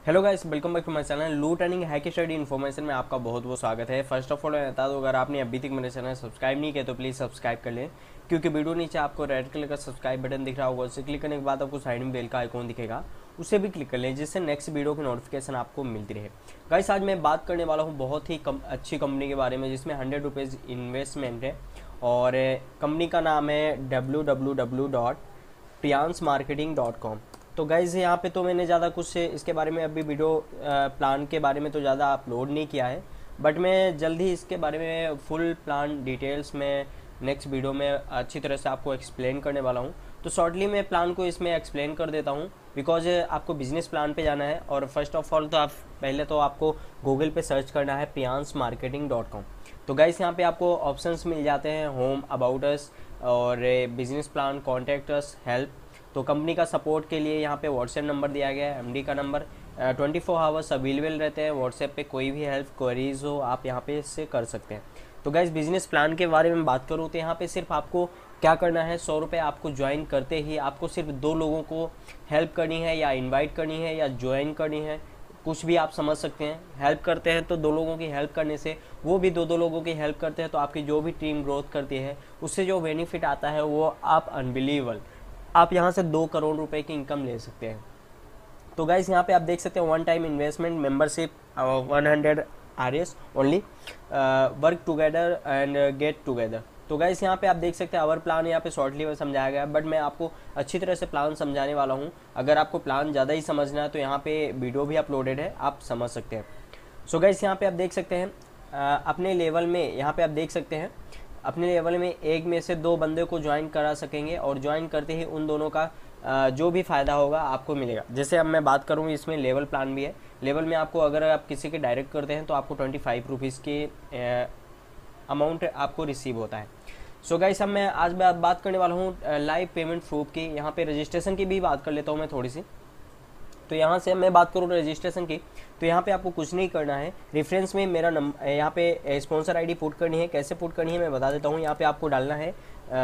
Hello guys, welcome back to my channel loot earning hack study information में आपका बहुत बहुत स्वागत है। फर्स्ट ऑफ ऑल मैं बता दूं, अगर आपने अभी तक मेरे चैनल सब्सक्राइब नहीं किया तो प्लीज़ सब्सक्राइब कर लें, क्योंकि वीडियो नीचे आपको रेड कलर का सब्सक्राइब बटन दिख रहा होगा। उसे क्लिक करने के बाद आपको साइड में बेल का आइकॉन दिखेगा, उसे भी क्लिक कर लें, जिससे नेक्स्ट वीडियो की नोटिफिकेशन आपको मिलती रहे। गाइस, आज मैं बात करने वाला हूँ बहुत ही अच्छी कंपनी के बारे में, जिसमें 100 रुपीज़ इन्वेस्टमेंट है और कंपनी का नाम है www.priyansmarketing.com। तो गाइज़ यहाँ पे तो मैंने ज़्यादा कुछ इसके बारे में अभी वीडियो प्लान के बारे में तो ज़्यादा अपलोड नहीं किया है, बट मैं जल्द ही इसके बारे में फुल प्लान डिटेल्स में नेक्स्ट वीडियो में अच्छी तरह से आपको एक्सप्लेन करने वाला हूँ। तो शॉर्टली मैं प्लान को इसमें एक्सप्लेन कर देता हूँ, बिकॉज आपको बिजनेस प्लान पे जाना है। और फर्स्ट ऑफ ऑल तो आप पहले तो आपको गूगल पे सर्च करना है priyansmarketing.com। तो गाइस यहाँ पे आपको ऑप्शंस मिल जाते हैं, होम, अबाउट अस और business plan, contact us, help. तो कंपनी का सपोर्ट के लिए यहाँ पे व्हाट्सएप नंबर दिया गया है, एमडी का नंबर 24 आवर्स अवेलेबल रहते हैं। व्हाट्सएप पे कोई भी हेल्प क्वेरीज हो आप यहाँ पे इससे कर सकते हैं। तो गाइस, बिजनेस प्लान के बारे में बात करूँ तो यहाँ पे सिर्फ आपको क्या करना है, 100 रुपये आपको ज्वाइन करते ही आपको सिर्फ 2 लोगों को हेल्प करनी है, या इन्वाइट करनी है, या ज्वाइन करनी है, कुछ भी आप समझ सकते हैं। हेल्प करते हैं तो 2 लोगों की हेल्प करने से, वो भी 2 लोगों की हेल्प करते हैं, तो आपकी जो भी टीम ग्रोथ करती है उससे जो बेनिफिट आता है वो आप अनबिलीवेबल, आप यहाँ से 2 करोड़ रुपए की इनकम ले सकते हैं। तो गाइस यहाँ पे आप देख सकते हैं, one time investment, membership 100 RS only, work together and get together. तो गाइस यहाँ पे आप देख सकते हैं आवर प्लान यहाँ पे शॉर्टली में समझाया गया है, बट मैं आपको अच्छी तरह से प्लान समझाने वाला हूँ। अगर आपको प्लान ज़्यादा ही समझना है तो यहाँ पे वीडियो भी अपलोडेड है, आप समझ सकते हैं। सो गाइस यहाँ पे आप देख सकते हैं अपने लेवल में, यहाँ पे आप देख सकते हैं अपने लेवल में एक में से 2 बंदे को ज्वाइन करा सकेंगे, और ज्वाइन करते ही उन दोनों का जो भी फ़ायदा होगा आपको मिलेगा। जैसे अब मैं बात करूँ, इसमें लेवल प्लान भी है। लेवल में आपको अगर आप किसी के डायरेक्ट करते हैं तो आपको 25 रुपीज़ के अमाउंट आपको रिसीव होता है। सो गाइस, अब मैं आज बात करने वाला हूँ लाइव पेमेंट प्रूफ की। यहाँ पे रजिस्ट्रेशन की भी बात कर लेता हूँ मैं थोड़ी सी। तो यहाँ से मैं बात करूँ रजिस्ट्रेशन की, तो यहाँ पे आपको कुछ नहीं करना है। रेफरेंस में मेरा नंबर, यहाँ पे स्पॉन्सर आईडी पुट करनी है। कैसे पुट करनी है मैं बता देता हूँ। यहाँ पे आपको डालना है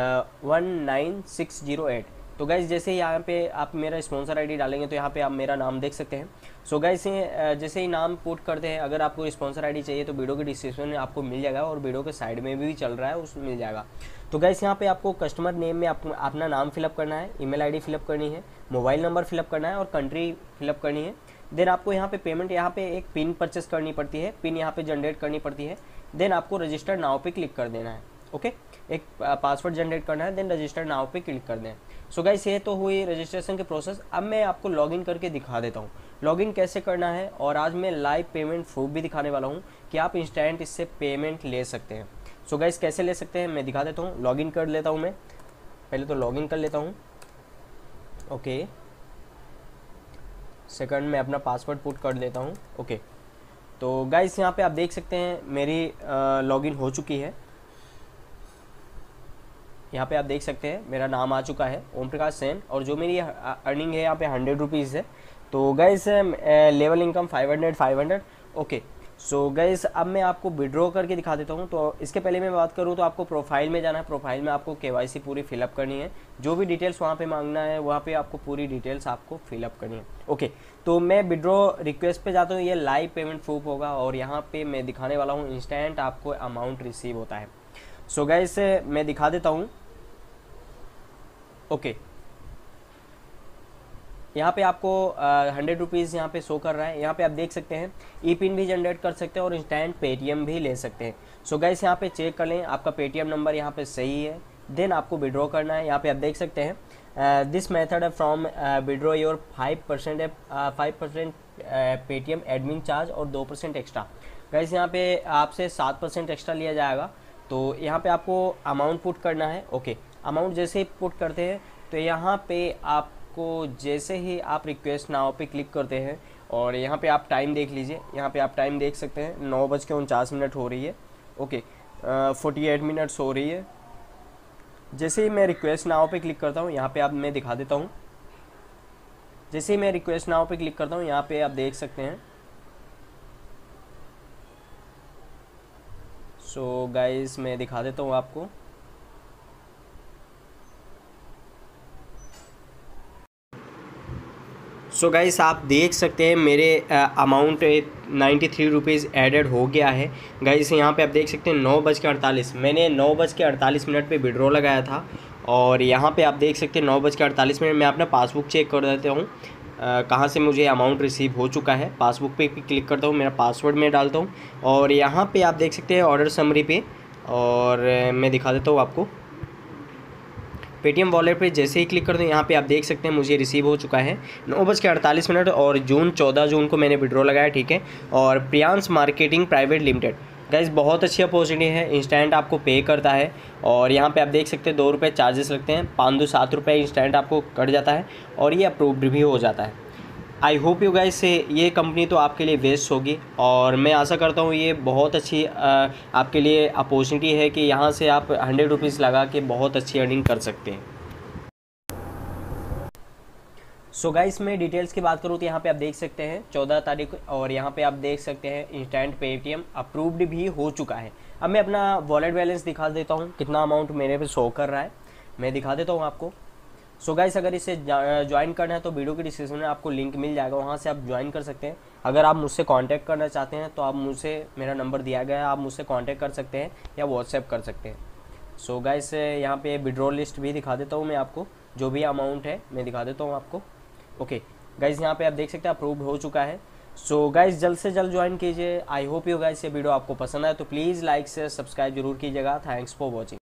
19608। तो गाइज जैसे ही यहाँ पे आप मेरा स्पॉन्सर आईडी डालेंगे तो यहाँ पे आप मेरा नाम देख सकते हैं। सो गाइज जैसे ही नाम पुट करते हैं, अगर आपको स्पॉन्सर आईडी चाहिए तो वीडियो के डिस्क्रिप्शन में आपको मिल जाएगा, और वीडियो के साइड में भी चल रहा है, उसमें मिल जाएगा। तो गाइस यहाँ पे आपको कस्टमर नेम में अपना नाम फिलअप करना है, ईमेल आईडी फिलअप करनी है, मोबाइल नंबर फिलअप करना है और कंट्री फिलअप करनी है। देन आपको यहाँ पे पेमेंट, यहाँ पे एक पिन परचेस करनी पड़ती है, पिन यहाँ पे जनरेट करनी पड़ती है। देन आपको रजिस्टर नाउ पे क्लिक कर देना है। ओके, एक पासवर्ड जनरेट करना है, देन रजिस्टर नाउ पे क्लिक कर दें। सो गाइस, ये तो हुई रजिस्ट्रेशन की प्रोसेस। अब मैं आपको लॉगिन करके दिखा देता हूँ लॉगिन कैसे करना है, और आज मैं लाइव पेमेंट प्रूफ भी दिखाने वाला हूँ कि आप इंस्टेंट इससे पेमेंट ले सकते हैं। सो गाइस, कैसे ले सकते हैं मैं दिखा देता हूँ। लॉगिन कर लेता हूँ मैं, पहले तो लॉगिन कर लेता हूँ। ओके, सेकंड में अपना पासवर्ड पुट कर देता हूँ। ओके, तो गाइस यहाँ पे आप देख सकते हैं मेरी लॉगिन हो चुकी है। यहाँ पे आप देख सकते हैं मेरा नाम आ चुका है, ओम प्रकाश सेन, और जो मेरी अर्निंग है यहाँ पे 100 रुपीज़ है। तो guys level income 500। Okay, so guys अब मैं आपको विड्रॉ करके दिखा देता हूँ। तो इसके पहले मैं बात करूँ तो आपको प्रोफाइल में जाना है। प्रोफाइल में आपको केवाईसी पूरी फिलअप करनी है, जो भी डिटेल्स वहाँ पे मांगना है वहाँ पे आपको पूरी डिटेल्स आपको फिलअप करनी है। ओके, तो मैं विड्रॉ रिक्वेस्ट पे जाता हूँ। ये लाइव पेमेंट प्रूफ होगा, और यहाँ पे मैं दिखाने वाला हूँ इंस्टेंट आपको अमाउंट रिसीव होता है। सो गाइस मैं दिखा देता हूँ। ओके, यहाँ पे आपको 100 रुपीज़ यहाँ पे शो कर रहा है। यहाँ पे आप देख सकते हैं ई पिन भी जनरेट कर सकते हैं और इंस्टेंट पेटीएम भी ले सकते हैं। सो गाइस यहाँ पे चेक कर लें आपका पेटीएम नंबर यहाँ पे सही है, देन आपको विड्रॉ करना है। यहाँ पे आप देख सकते हैं दिस मेथड है from withdraw your 5% Paytm admin charge और 2% एक्स्ट्रा। गाइस यहाँ पे आपसे 7% एक्स्ट्रा लिया जाएगा। तो यहाँ पे आपको अमाउंट पुट करना है। ओके, अमाउंट जैसे ही पुट करते हैं तो यहाँ पे आपको जैसे ही आप रिक्वेस्ट नाउ पे क्लिक करते हैं, और यहाँ पे आप टाइम देख लीजिए। यहाँ पे आप टाइम देख सकते हैं 9:49 हो रही है। ओके, 48 मिनट्स हो रही है। जैसे ही मैं रिक्वेस्ट नाउ पे क्लिक करता हूँ, यहाँ पे आप मैं दिखा देता हूँ। जैसे ही मैं रिक्वेस्ट नाउ पे क्लिक करता हूँ, यहाँ पे आप देख सकते हैं। सो गाइस मैं दिखा देता हूँ आपको। सो गाइस आप देख सकते हैं मेरे अमाउंट 93 रुपीज़ एडेड हो गया है गाइस। यहाँ पे आप देख सकते हैं 9:48, मैंने 9:48 पे विड्रॉ लगाया था। और यहाँ पे आप देख सकते हैं 9:48 मैं अपना पासबुक चेक कर देता हूँ कहाँ से मुझे अमाउंट रिसीव हो चुका है। पासबुक पे क्लिक करता हूँ, मेरा पासवर्ड मैं डालता हूँ और यहाँ पे आप देख सकते हैं ऑर्डर समरी पे, और मैं दिखा देता हूँ आपको। पेटीएम वॉलेट पे जैसे ही क्लिक कर दूँ यहाँ पे आप देख सकते हैं मुझे रिसीव हो चुका है 9:48 और 14 जून को मैंने विड्रॉ लगाया, ठीक है। और Priyansh marketing private limited guys बहुत अच्छी अपॉर्चुनिटी है, इंस्टेंट आपको पे करता है। और यहाँ पे आप देख सकते हैं 2 रुपये चार्जेस लगते हैं, 5 7 रुपये इंस्टेंट आपको कट जाता है और ये अप्रूव्ड भी हो जाता है। आई होप यू गाइस से ये कंपनी तो आपके लिए बेस्ट होगी और मैं आशा करता हूँ ये बहुत अच्छी आपके लिए अपॉर्चुनिटी है कि यहाँ से आप 100 रुपीज़ लगा के बहुत अच्छी अर्निंग कर सकते हैं। सो गाइस मैं डिटेल्स की बात करूँ तो यहाँ पे आप देख सकते हैं 14 तारीख और यहाँ पे आप देख सकते हैं इंस्टेंट पेटीएम अप्रूव्ड भी हो चुका है। अब मैं अपना वॉलेट बैलेंस दिखा देता हूँ, कितना अमाउंट मेरे पे शो कर रहा है मैं दिखा देता हूँ आपको। सो गाइस अगर इसे ज्वाइन करना है तो वीडियो की डिस्क्रिप्शन में आपको लिंक मिल जाएगा, वहाँ से आप ज्वाइन कर सकते हैं। अगर आप मुझसे कांटेक्ट करना चाहते हैं तो आप मुझसे, मेरा नंबर दिया गया है, आप मुझसे कांटेक्ट कर सकते हैं या व्हाट्सएप कर सकते हैं। सो गाइस यहाँ पे विड्रॉ लिस्ट भी दिखा देता हूँ मैं आपको, जो भी अमाउंट है मैं दिखा देता हूँ आपको। ओके गाइस यहाँ पे आप देख सकते हैं अप्रूव हो चुका है। सो गाइस जल्द से जल्द ज्वाइन कीजिए। आई होप यू गाइस ये वीडियो आपको पसंद आए तो प्लीज़ लाइक से सब्सक्राइब जरूर कीजिएगा। Thanks for watching.